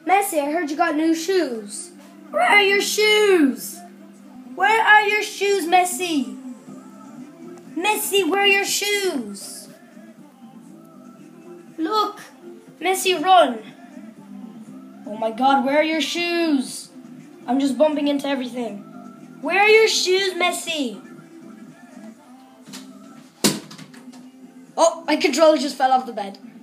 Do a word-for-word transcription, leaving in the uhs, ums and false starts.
Messi, I heard you got new shoes. Where are your shoes? Where are your shoes, Messi? Messi, where are your shoes? Look, Messi, run. Oh my God, where are your shoes? I'm just bumping into everything. Where are your shoes, Messi? Oh, my controller just fell off the bed.